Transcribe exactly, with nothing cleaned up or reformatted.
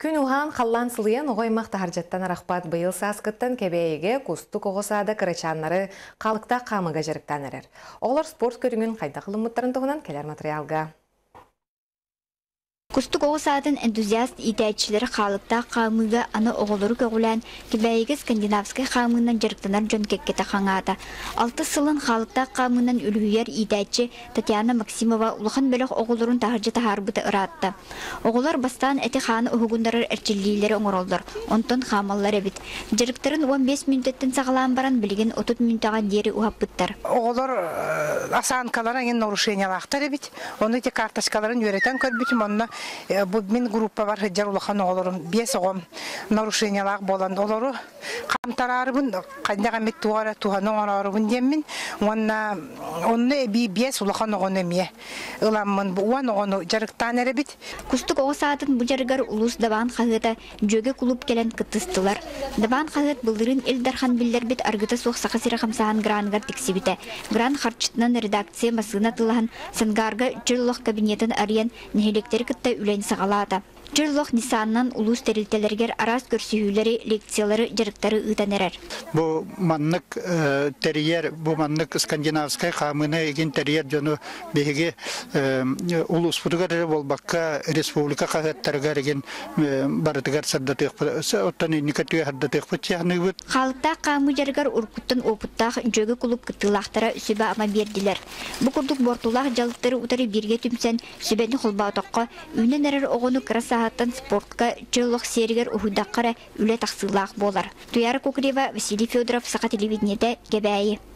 Күн ухан қаллан сылыян оғаймақ тахаржаттан арақпат бұйыл саскыттан кәбейеге кусты коғысады кырычанлары қалықта қамыға жарықтан әрер. Олар спорт көріңін қайда қылымыттарын тұғынан келер материалға. Кустук оғысадын энтузиаст итәйтчілері қалықта қамыға аны оғылыры көғілән кебәйгі скандинавскай қамығынан жарықтанар жон кеккеті қаңады. Алты сылын қалықта қамығынан үлгүйер итәйтчі Татьяна Максимова ұлған бөлік оғылырын тағыржы тағарбыты ұратты. Оғылар бастан әті қаны ұғығындарыр әрчілейлері оңыролдар. Онтон қамалар әбіт. Жарықтарын он бес минуттен сағалан баран білген отыз минуттаға дері ұғаппыттар. Оғылар асанкаларын ең нарушениялақтар әбіт. Оны те карточкаларын өретен көрбітім онына Мен группа бар хеджар улахан олорун бес огом нарушениялар болан олору камтарарыбын кандага мет туара туганы орарыбын демин онна онны би бес улахан огон эмие ыламмын уан огону жарыктан эребит. Кустук оғысатын бу жарыгар улус дабан кагыта жөге кулуп келен кытыстылар. Дабан кагыт былдырын элдархан биллербит аргыта сохсака сыра хамсахан грангар тексибите. Гран харчытынан редакция масына тылахан сангарга жырлық кабинетін ариян нехелектері кытта үлен сағалады. Жырлық Нисаннан улус терилтелергер арас көрсүйілері, лекциялары, жарықтары ұтанерер. Бұл маннық терьер, бұл маннық скандинавскай қамыны еген терьер жону беге улус бұдығар болбаққа республика қағаттарғар еген барытығар сардатық, оттаны никатуя хардатық бұтияны бұд. Қалықта қамы жарығар ұрқыттың опыттақ жөгі құлып күттілақтара үсібі ама берділер. Бұл күрдік бортулақ жалықтары ұтары берге түмсен сүбәні құлбаутаққа үйнен әрір оғыны қыраса спортка жолық сергер ухудаққара үлі тақсылақ болар. Туяра Кокрева, Василий Федоров, Сақа телевидениеде Кебәйі.